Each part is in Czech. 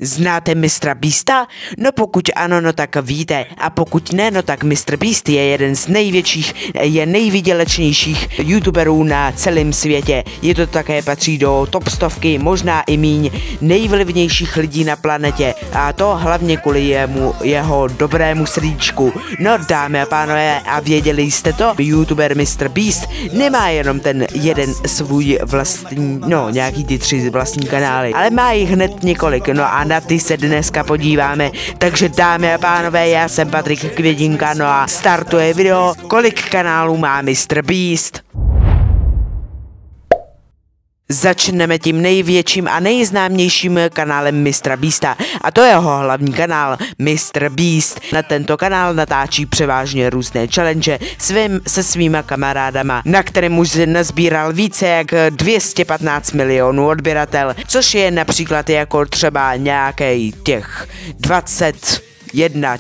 Znáte Mistra Beasta? No pokud ano, no tak víte. A pokud ne, no tak Mr. Beast je jeden z největších, je nejvydělečnějších youtuberů na celém světě. Je to také patří do top 100, možná i míň nejvlivnějších lidí na planetě. A to hlavně kvůli jeho dobrému srdíčku. No dámy a pánové, a věděli jste to? Youtuber Mr. Beast nemá jenom ten jeden svůj vlastní, no nějaký ty 3 vlastní kanály, ale má jich hned několik, no a na ty se dneska podíváme. Takže dámy a pánové, já jsem Patrik Květinka, no a startuje video, kolik kanálů má Mr. Beast. Začneme tím největším a nejznámějším kanálem Mistra Beasta a to je jeho hlavní kanál Mr. Beast. Na tento kanál natáčí převážně různé challenge se svýma kamarádama, na kterém už nazbíral více jak 215 milionů odběratel, což je například jako třeba nějaký těch 21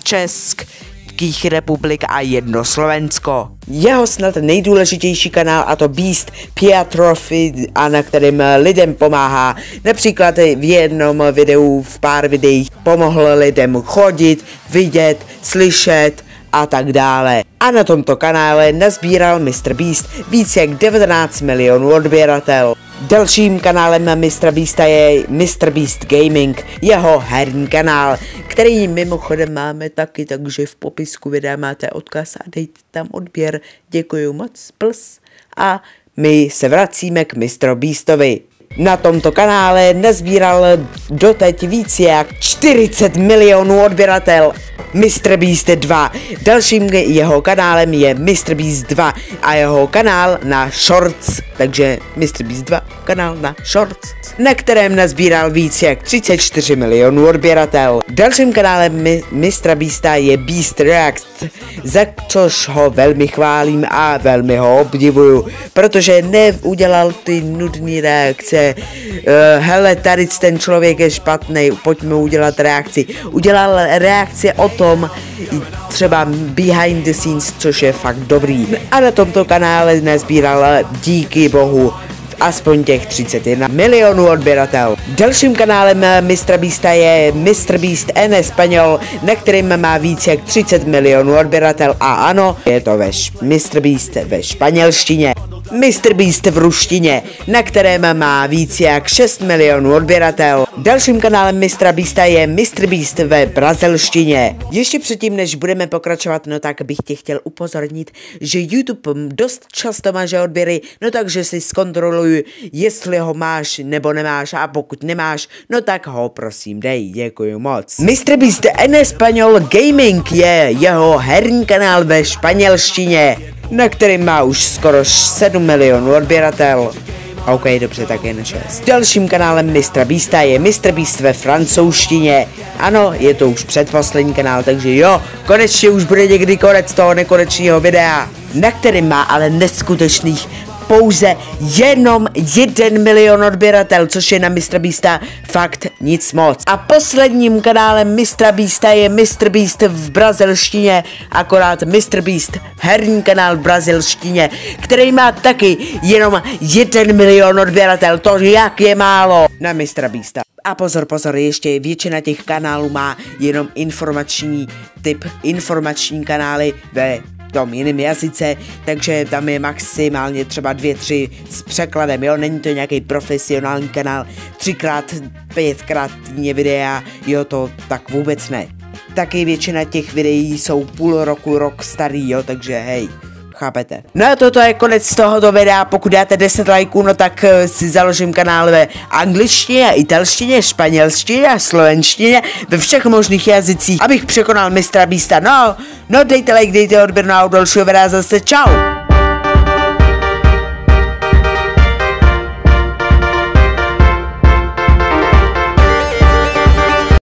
Českých republik a 1 Slovensko. Jeho snad nejdůležitější kanál, a to Beast Trophy, a na kterém lidem pomáhá. Například v jednom videu, v pár videích pomohl lidem chodit, vidět, slyšet a tak dále. A na tomto kanále nazbíral Mr. Beast víc jak 19 milionů odběratel. Dalším kanálem Mistra Beasta je Mr. Beast Gaming, jeho herní kanál, který mimochodem máme taky, takže v popisku videa máte odkaz a dejte tam odběr. Děkuji moc, plus. A my se vracíme k Mr. Beastovi. Na tomto kanále nazbíral doteď víc jak 40 milionů odběratel. Mr. Beast 2. Dalším jeho kanálem je Mr. Beast 2 a jeho kanál na Shorts, takže Mr. Beast 2 kanál na Shorts, na kterém nazbíral víc jak 34 milionů odběratel. Dalším kanálem Mr. Beasta je Beast Reacts, za což ho velmi chválím a velmi ho obdivuju, protože neudělal ty nudné reakce. Hele, tady ten člověk je špatný, pojďme udělat reakci. Udělal reakci o tom, třeba behind the scenes, což je fakt dobrý. A na tomto kanále nazbíral díky bohu aspoň těch 31 milionů odběratel. Dalším kanálem Mistra Beasta je Mr. Beast en Español, na kterým má víc jak 30 milionů odběratel a ano, je to Mr. Beast ve španělštině. Mr. Beast v ruštině, na kterém má víc jak 6 milionů odběratel. Dalším kanálem Mistra Beasta je Mr. Beast ve brazilštině. Ještě předtím, než budeme pokračovat, no tak bych tě chtěl upozornit, že YouTube dost často maže odběry, no takže si zkontroluj, jestli ho máš nebo nemáš, a pokud nemáš, no tak ho prosím dej, děkuji moc. Mr. Beast en Español Gaming je jeho herní kanál ve španělštině, na kterým má už skoro 7 milionů odběratel. OK, dobře, tak jen 6. Dalším kanálem Mistra Beasta je Mr. Beast ve francouzštině. Ano, je to už předposlední kanál, takže jo, konečně už bude někdy konec toho nekonečného videa, na kterým má ale neskutečných pouze jenom 1 milion odběratel, což je na Mistra Beasta fakt nic moc. A posledním kanálem Mistra Beasta je Mr. Beast v brazilštině, akorát Mr. Beast herní kanál v brazilštině, který má taky jenom 1 milion odběratel, to jak je málo na Mistra Beasta. A pozor, ještě většina těch kanálů má jenom informační kanály ve tom jiném jazyce, takže tam je maximálně třeba 2-3 s překladem, jo, není to nějaký profesionální kanál, 3x, 5x týdně videa, jo, to tak vůbec ne. Taky většina těch videí jsou půl roku, rok starý, jo, takže hej. Chápete? No a toto je konec tohoto videa, pokud dáte 10 lajků, no tak si založím kanál ve angličtině, italštině, španělštině a slovenštině, ve všech možných jazycích, abych překonal Mistra Beasta. No, dejte like, dejte odběr, no a u dalšího videa zase čau!